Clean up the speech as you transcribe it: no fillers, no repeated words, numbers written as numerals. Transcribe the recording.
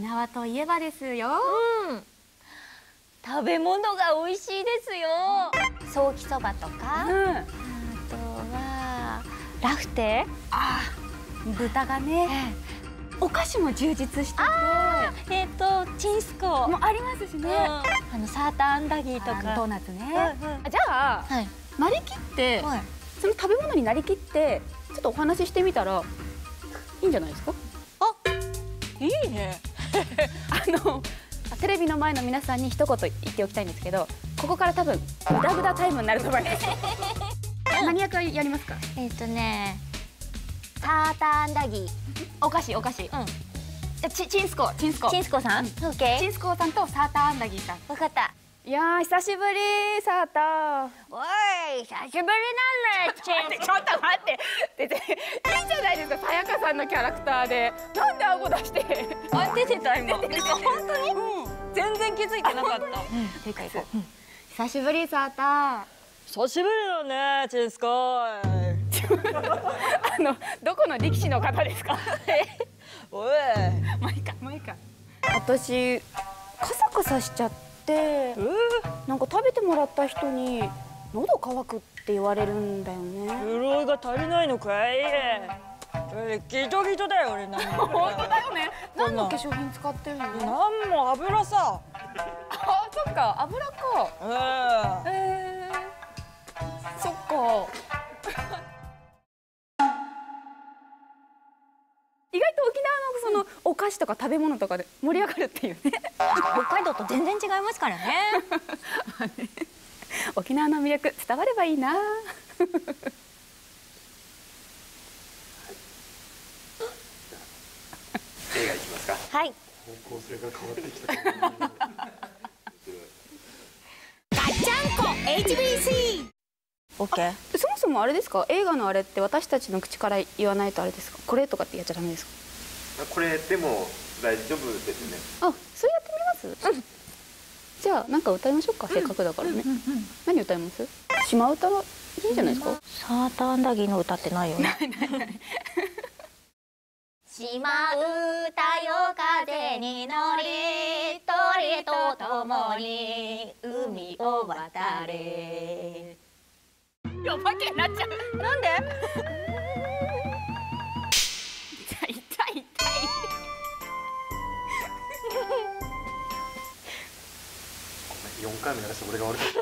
縄といえばですよ。 食べ物が美味しいですよ。ソーキそばとか、あとはラフテー。 豚がね。お菓子も充実してて、 チンスコもありますしね。 サーターアンダギーとかドーナツね。じゃあなりきってその食べ物になりきってちょっとお話ししてみたらいいんじゃないですか。 いいね。 テレビの前の皆さんに一言言っておきたいんですけど、ここから多分グダグダタイムになると思います。何役やりますか。 サーターアンダギー。 お菓子。チンスコさん。 チンスコさんとサーターアンダギーさん。 わかった。 いやー久しぶりサーター。 おい久しぶりなんだよチン。 ちょっと待って。いいじゃないですか、さやかさんのキャラクターで。なんで顎出して。 出てた今。 本当に？ 全然気づいてなかった。 久しぶりサーター。 久しぶりだねチンスコ。 どこの力士の方ですか。 おい。 もういいか。私カサカサしちゃって、なんか食べてもらった人に喉乾くって言われるんだよね。 潤いが足りないのかい。ギトギトだよ俺。本当だよね。何の化粧品使ってるの？ なんも油さ。 そっか油か。そっか。意外と沖縄のそのお菓子とか食べ物とかで盛り上がるっていうね。 北海道と全然違いますからね。 沖縄の魅力伝わればいいな。 映画いきますか。 はい。 方向性が変わってきた。 ガッチャンコ HBC。オッケー。 そもそもあれですか、映画のあれって私たちの口から言わないとあれですか、これとかってやっちゃダメですか。 これでも大丈夫ですね。 そうやってみます。じゃあなんか歌いましょうか、せっかくだからね。何歌います？島唄いいんじゃないですか。 サーターアンダギーの歌ってないよね。島唄よ風に乗り鳥と共に海を渡れ。 お化けになっちゃう。 なんで？ 痛い。 4回目やらせて俺が悪かった。